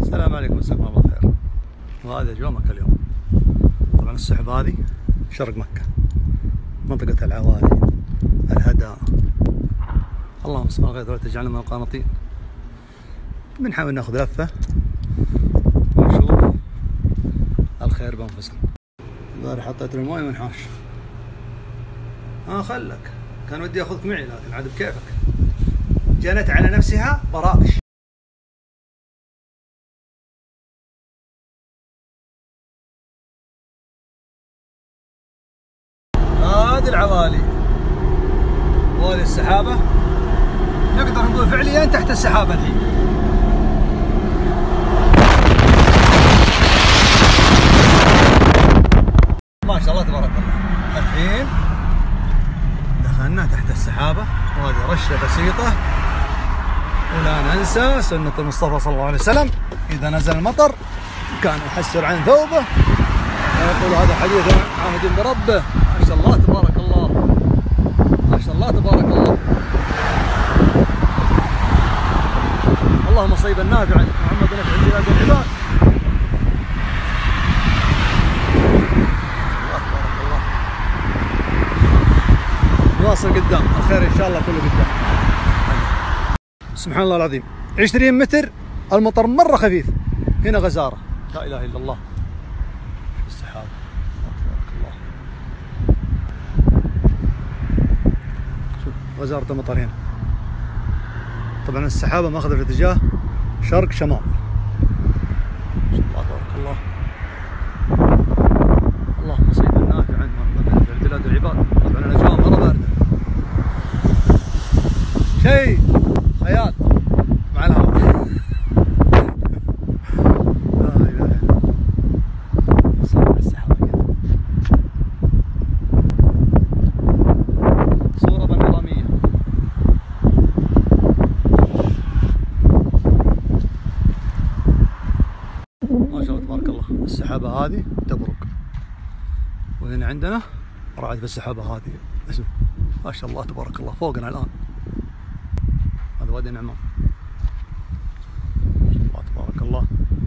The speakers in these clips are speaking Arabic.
السلام عليكم، مساكم الله بالخير. وهذا اجواء مكة اليوم. طبعا السحب هذه شرق مكة، منطقة العوالي، الهدى. اللهم صل على خير وتجعلنا من القانطين. بنحاول ناخذ لفة ونشوف الخير بانفسنا. البارح حطيت المويه منحاش. خلك، كان ودي اخذك معي لكن عاد بكيفك. جنت على نفسها براكش. هذه العوالي وهذه السحابة، نقدر نقول فعليا تحت السحابة الحين. ما شاء الله تبارك الله. الحين دخلنا تحت السحابة، وهذه رشة بسيطة. ولا ننسى سنة المصطفى صلى الله عليه وسلم، إذا نزل المطر كان يحسر عن ثوبه ويقول هذا حديث عهد بربه. ما شاء الله تبارك الله، ما شاء الله تبارك الله. اللهم صيبا نافعا، محمد نفع البلاد والعباد. الله تبارك الله. نواصل قدام، الخير ان شاء الله كله قدام. سبحان الله العظيم، 20 متر المطر مره خفيف. هنا غزاره، لا اله الا الله. السحاب تبارك الله. شوف غزاره المطر هنا. طبعا السحابه ماخذه في اتجاه شرق شمال. ما شاء الله تبارك الله. اللهم صيبا نافعا محمد نفع البلاد والعباد. طبعا الاجواء مره بارده، شيء خيال مع الهواء. لا اله الا الله. صور السحابه كذا، صوره بانوراميه. ما شاء الله تبارك الله. السحابه هذه تبرق، وهنا عندنا رعد في السحابه هذه. اسمع، ما شاء الله تبارك الله. فوقنا الان هذا وادي النعمان. ما شاء الله تبارك الله.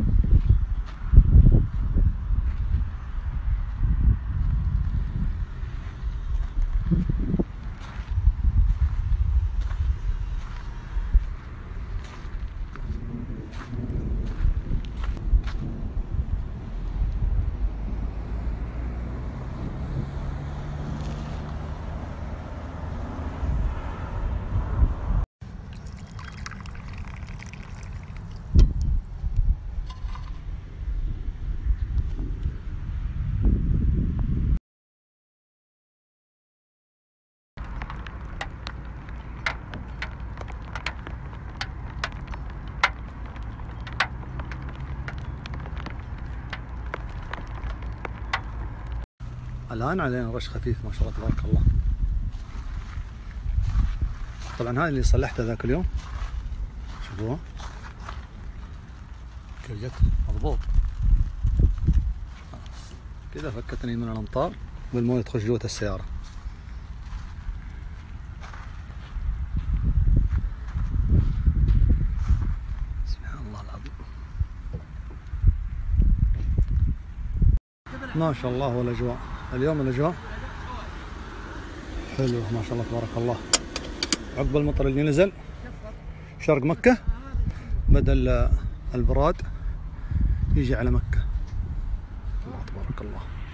الآن علينا رش خفيف. ما شاء الله تبارك الله. طبعا هاي اللي صلحتها ذاك اليوم، شوفوها كيف جت مضبوط كذا. فكتني من الامطار والمويه تخش جوة السيارة. سبحان الله العظيم. ما شاء الله. والاجواء اليوم الاجواء حلوه ما شاء الله تبارك الله. عقب المطر اللي نزل شرق مكة، بدل البراد يجي على مكة. الله تبارك الله.